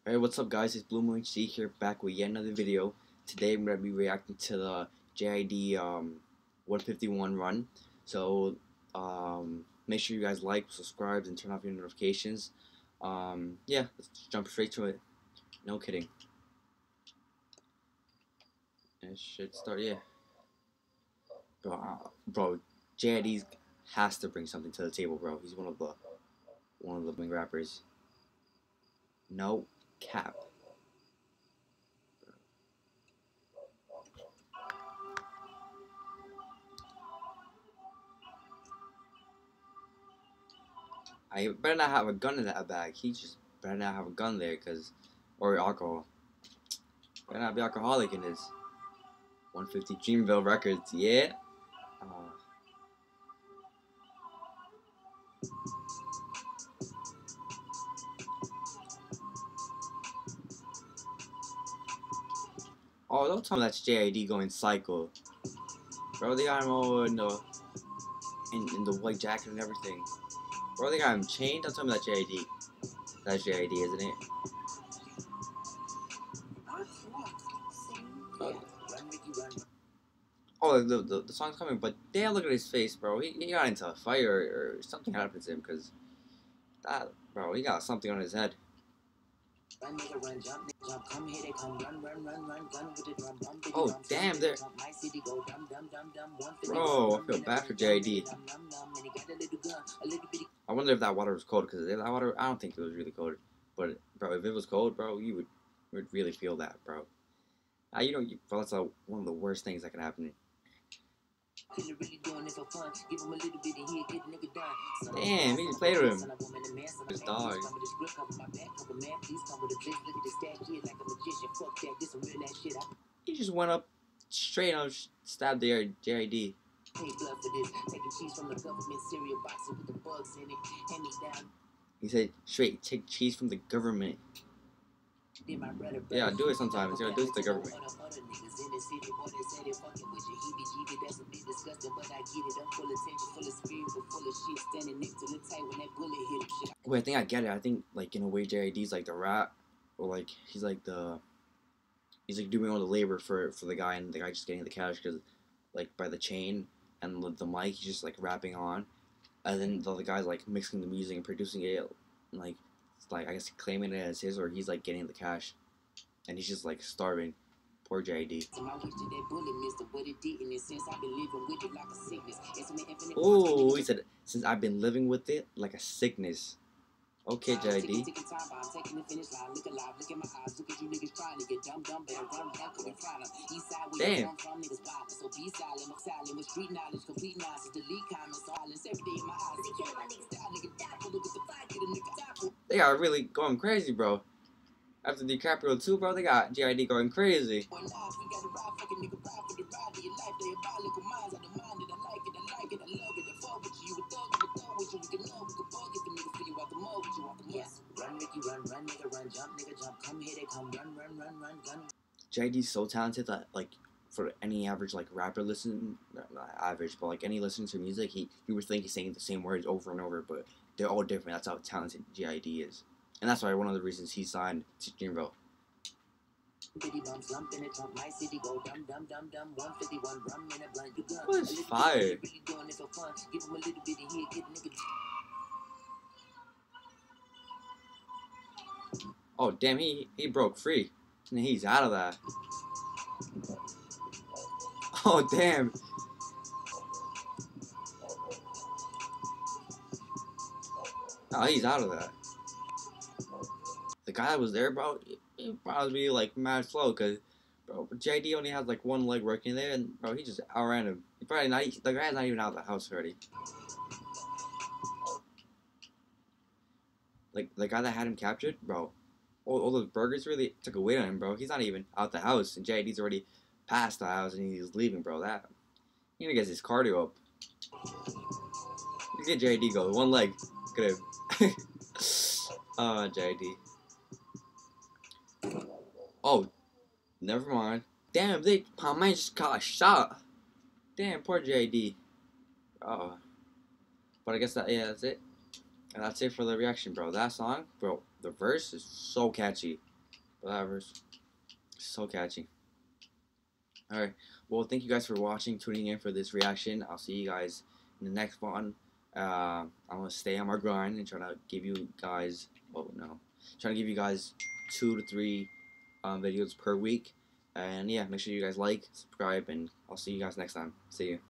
Hey, what's up guys, it's Blue Moon C here, back with yet another video. Today I'm going to be reacting to the JID 151 run. So make sure you guys like, subscribe, and turn off your notifications. Yeah, let's jump straight to it. No kidding. It should start, yeah. Bro, JID has to bring something to the table, bro. He's one of the big rappers. No cap. I better not have a gun in that bag. He just better not have a gun there, or alcohol. Better not be alcoholic in this. 150 Dreamville Records, yeah. Oh, don't tell me that's JID going psycho. Bro, they got him all in the white jacket and everything. Bro, they got him chained. Don't tell me that's JID. That's JID, isn't it? Oh, the song's coming, but damn, look at his face, bro. He got into a fight or something happened to him, because that, bro, he got something on his head. Oh, damn, there. Bro, I feel bad for JID. I wonder if that water was cold, because if that water, I don't think it was really cold. But, bro, if it was cold, bro, you would really feel that, bro. Bro, that's one of the worst things that can happen. Damn, he just played with him. His dog. He just went up, straight up, stabbed the JID. He said, straight, take cheese from the government. Yeah, do it sometimes. You gotta do it to the government. Wait, I think I get it. I think, like, in a way, JID's like the rat, or like he's like doing all the labor for the guy, and the guy just getting the cash, because like by the chain and the mic, he's just like rapping on, and then the other guy's like mixing the music and producing it, like it's like, I guess, claiming it as his, or he's like getting the cash, and he's just like starving. Poor JID. Oh, he said, since I've been living with it like a sickness. Okay, JID. Damn. They are really going crazy, bro. After DiCaprio 2, bro, they got JID going crazy. JID's so talented that, like, for any average, like, rapper not average, but like any listening to music, you would think he's saying the same words over and over, but they're all different. That's how talented JID is. And that's why one of the reasons he signed to Dreamville. What is fire? Oh damn, he broke free. And he's out of that. Oh damn. Oh, he's out of that. The guy that was there, bro, he probably like mad slow, cause bro, JID only has like one leg working there, and bro, he just outran him. He probably not. The guy's not even out of the house already. Like the guy that had him captured, bro. All those burgers really took a weight on him, bro. He's not even out the house, and JID's already past the house, and he's leaving, bro. That he gonna get his cardio up. Let's get JID go. One leg. Look at him. Oh, JID. Oh, never mind. Damn, my man just got a shot. Damn, poor JID. Oh. But I guess that's it. And that's it for the reaction, bro. That song, bro, the verse is so catchy. Whatever. So catchy. Alright. Well, thank you guys for watching, tuning in for this reaction. I'll see you guys in the next one. I'm gonna stay on my grind and try to give you guys, oh no, trying to give you guys 2 to 3 videos per week. And yeah, make sure you guys like, subscribe, and I'll see you guys next time. See you.